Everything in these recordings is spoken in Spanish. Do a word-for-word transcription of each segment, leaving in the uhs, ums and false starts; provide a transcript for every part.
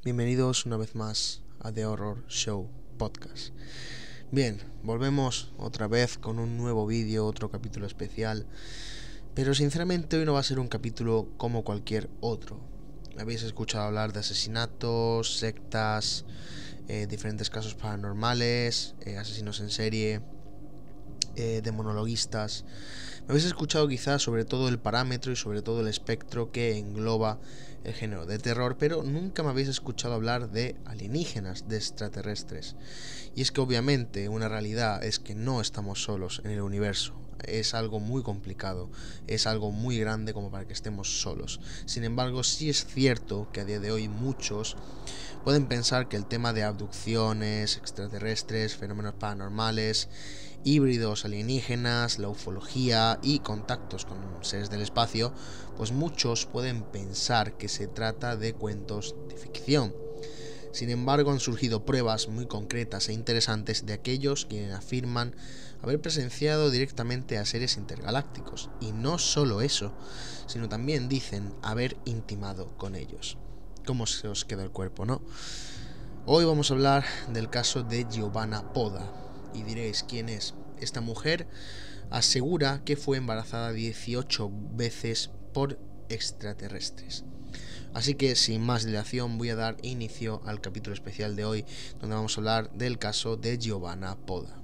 Bienvenidos una vez más a The Horror Show Podcast. Bien, volvemos otra vez con un nuevo vídeo, otro capítulo especial, pero sinceramente hoy no va a ser un capítulo como cualquier otro. Habéis escuchado hablar de asesinatos, sectas, eh, diferentes casos paranormales, eh, asesinos en serie, eh, demonologuistas. Me habéis escuchado quizás sobre todo el parámetro y sobre todo el espectro que engloba el género de terror, pero nunca me habéis escuchado hablar de alienígenas, de extraterrestres. Y es que obviamente una realidad es que no estamos solos en el universo. Es algo muy complicado, es algo muy grande como para que estemos solos. Sin embargo, sí es cierto que a día de hoy muchos pueden pensar que el tema de abducciones, extraterrestres, fenómenos paranormales, híbridos alienígenas, la ufología y contactos con seres del espacio, pues muchos pueden pensar que se trata de cuentos de ficción. Sin embargo, han surgido pruebas muy concretas e interesantes de aquellos quienes afirman haber presenciado directamente a seres intergalácticos. Y no solo eso, sino también dicen haber intimado con ellos. ¿Cómo se os queda el cuerpo, no? Hoy vamos a hablar del caso de Giovanna Poda. Y diréis, ¿quién es? Esta mujer asegura que fue embarazada dieciocho veces por extraterrestres. Así que sin más dilación voy a dar inicio al capítulo especial de hoy, donde vamos a hablar del caso de Giovanna Poda.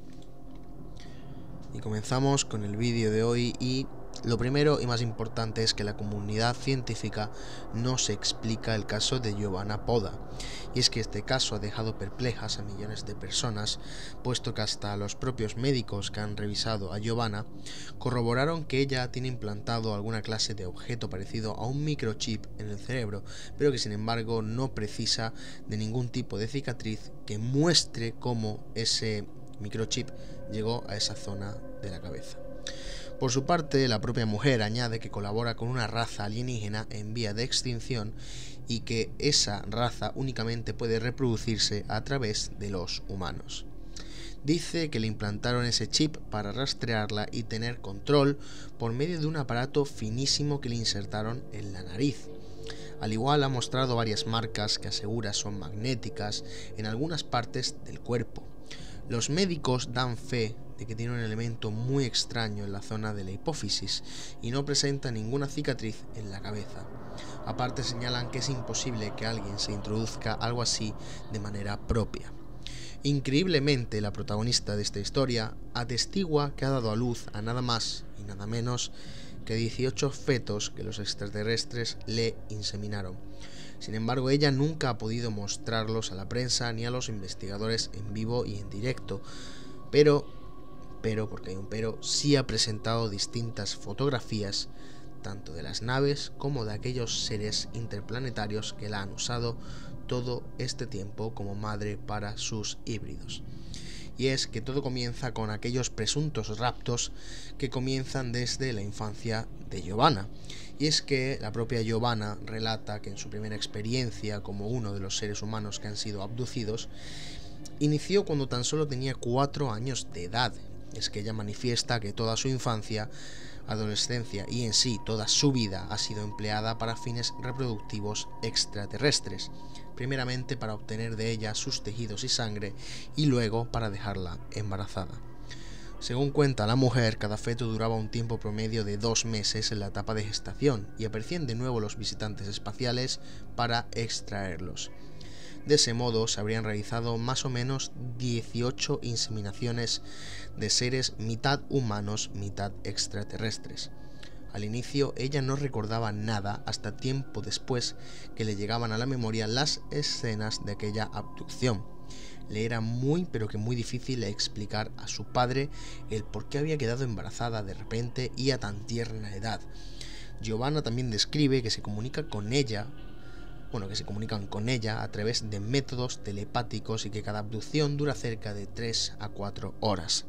Y comenzamos con el vídeo de hoy y lo primero y más importante es que la comunidad científica no se explica el caso de Giovanna Poda. Y es que este caso ha dejado perplejas a millones de personas, puesto que hasta los propios médicos que han revisado a Giovanna corroboraron que ella tiene implantado alguna clase de objeto parecido a un microchip en el cerebro, pero que sin embargo no precisa de ningún tipo de cicatriz que muestre cómo ese microchip llegó a esa zona de la cabeza. Por su parte, la propia mujer añade que colabora con una raza alienígena en vía de extinción y que esa raza únicamente puede reproducirse a través de los humanos. Dice que le implantaron ese chip para rastrearla y tener control por medio de un aparato finísimo que le insertaron en la nariz. Al igual ha mostrado varias marcas que asegura son magnéticas en algunas partes del cuerpo. Los médicos dan fe de que tiene un elemento muy extraño en la zona de la hipófisis y no presenta ninguna cicatriz en la cabeza. Aparte señalan que es imposible que alguien se introduzca algo así de manera propia. Increíblemente, la protagonista de esta historia atestigua que ha dado a luz a nada más y nada menos que dieciocho fetos que los extraterrestres le inseminaron. Sin embargo, ella nunca ha podido mostrarlos a la prensa ni a los investigadores en vivo y en directo, pero, pero, porque hay un pero, sí ha presentado distintas fotografías, tanto de las naves como de aquellos seres interplanetarios que la han usado todo este tiempo como madre para sus híbridos. Y es que todo comienza con aquellos presuntos raptos que comienzan desde la infancia de Giovanna. Y es que la propia Giovanna relata que en su primera experiencia como uno de los seres humanos que han sido abducidos, inició cuando tan solo tenía cuatro años de edad. Es que ella manifiesta que toda su infancia, adolescencia y en sí toda su vida ha sido empleada para fines reproductivos extraterrestres, primeramente para obtener de ella sus tejidos y sangre y luego para dejarla embarazada. Según cuenta la mujer, cada feto duraba un tiempo promedio de dos meses en la etapa de gestación y aparecían de nuevo los visitantes espaciales para extraerlos. De ese modo se habrían realizado más o menos dieciocho inseminaciones de seres mitad humanos, mitad extraterrestres. Al inicio ella no recordaba nada hasta tiempo después que le llegaban a la memoria las escenas de aquella abducción. Le era muy pero que muy difícil explicar a su padre el por qué había quedado embarazada de repente y a tan tierna edad. Giovanna también describe que se comunica con ella Bueno, que se comunican con ella a través de métodos telepáticos y que cada abducción dura cerca de tres a cuatro horas.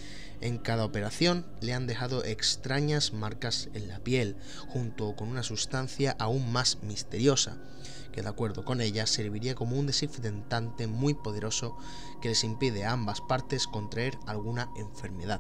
En cada operación le han dejado extrañas marcas en la piel, junto con una sustancia aún más misteriosa, que de acuerdo con ella serviría como un desinfectante muy poderoso que les impide a ambas partes contraer alguna enfermedad.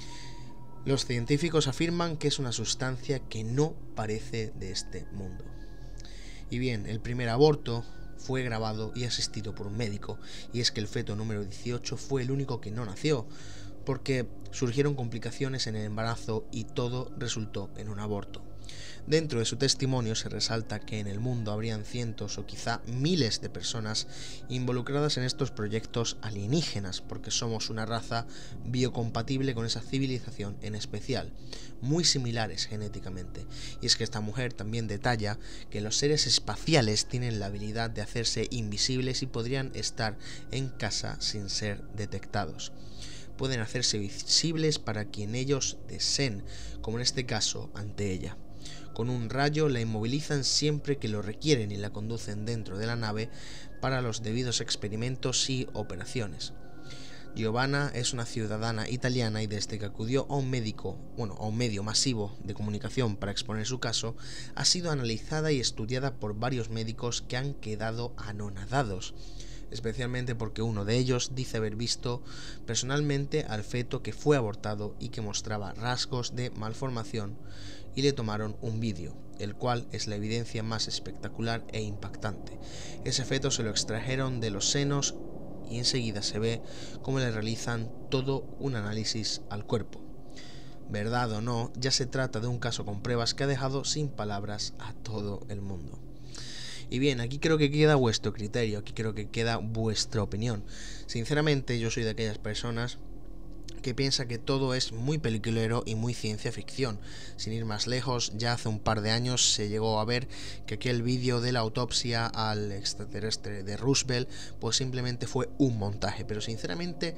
Los científicos afirman que es una sustancia que no parece de este mundo. Y bien, el primer aborto fue grabado y asistido por un médico, y es que el feto número dieciocho fue el único que no nació, porque surgieron complicaciones en el embarazo y todo resultó en un aborto. Dentro de su testimonio se resalta que en el mundo habrían cientos o quizá miles de personas involucradas en estos proyectos alienígenas, porque somos una raza biocompatible con esa civilización en especial, muy similares genéticamente. Y es que esta mujer también detalla que los seres espaciales tienen la habilidad de hacerse invisibles y podrían estar en casa sin ser detectados. Pueden hacerse visibles para quien ellos deseen, como en este caso ante ella. Con un rayo la inmovilizan siempre que lo requieren y la conducen dentro de la nave para los debidos experimentos y operaciones. Giovanna es una ciudadana italiana y desde que acudió a un médico, bueno, a un medio masivo de comunicación para exponer su caso, ha sido analizada y estudiada por varios médicos que han quedado anonadados, especialmente porque uno de ellos dice haber visto personalmente al feto que fue abortado y que mostraba rasgos de malformación, y le tomaron un vídeo, el cual es la evidencia más espectacular e impactante. Ese feto se lo extrajeron de los senos y enseguida se ve cómo le realizan todo un análisis al cuerpo. Verdad o no, ya se trata de un caso con pruebas que ha dejado sin palabras a todo el mundo. Y bien, aquí creo que queda vuestro criterio, aquí creo que queda vuestra opinión. Sinceramente, yo soy de aquellas personas que piensa que todo es muy peliculero y muy ciencia ficción. Sin ir más lejos, ya hace un par de años se llegó a ver que aquel vídeo de la autopsia al extraterrestre de Roosevelt pues simplemente fue un montaje, pero sinceramente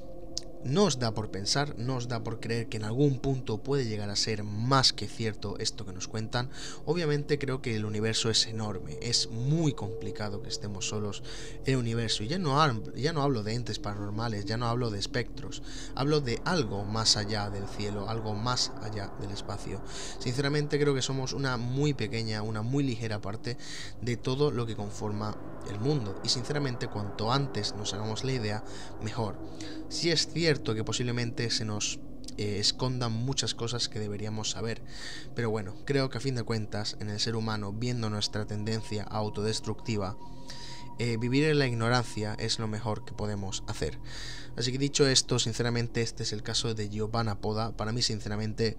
no os da por pensar, no os da por creer que en algún punto puede llegar a ser más que cierto esto que nos cuentan. Obviamente creo que el universo es enorme, es muy complicado que estemos solos en el universo. Y ya no, hablo, ya no hablo de entes paranormales, ya no hablo de espectros, hablo de algo más allá del cielo, algo más allá del espacio. Sinceramente creo que somos una muy pequeña, una muy ligera parte de todo lo que conforma el mundo. Y sinceramente cuanto antes nos hagamos la idea, mejor. Si es cierto que posiblemente se nos eh, escondan muchas cosas que deberíamos saber, pero bueno, creo que a fin de cuentas en el ser humano, viendo nuestra tendencia autodestructiva, eh, vivir en la ignorancia es lo mejor que podemos hacer. Así que dicho esto, sinceramente este es el caso de Giovanna Poda. Para mí sinceramente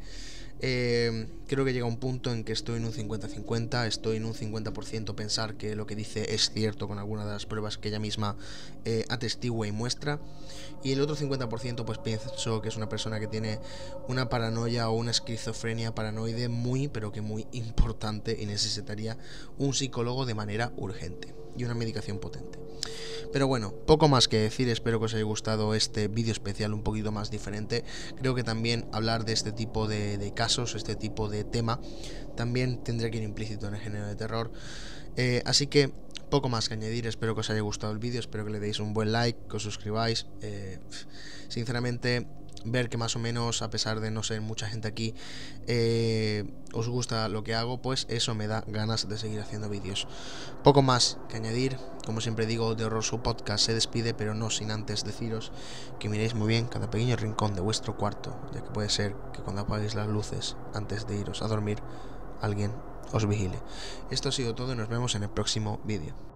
Eh, creo que llega un punto en que estoy en un cincuenta cincuenta, estoy en un cincuenta por ciento pensar que lo que dice es cierto con alguna de las pruebas que ella misma eh, atestigua y muestra, y el otro cincuenta por ciento pues pienso que es una persona que tiene una paranoia o una esquizofrenia paranoide muy pero que muy importante y necesitaría un psicólogo de manera urgente y una medicación potente. Pero bueno, poco más que decir, espero que os haya gustado este vídeo especial un poquito más diferente. Creo que también hablar de este tipo de, de casos, este tipo de tema, también tendría que ir implícito en el género de terror. Eh, así que poco más que añadir, espero que os haya gustado el vídeo, espero que le deis un buen like, que os suscribáis. Eh, sinceramente, ver que más o menos, a pesar de no ser mucha gente aquí, eh, os gusta lo que hago, pues eso me da ganas de seguir haciendo vídeos. Poco más que añadir, como siempre digo, de Horror Show Podcast se despide, pero no sin antes deciros que miréis muy bien cada pequeño rincón de vuestro cuarto, ya que puede ser que cuando apaguéis las luces antes de iros a dormir, alguien os vigile. Esto ha sido todo y nos vemos en el próximo vídeo.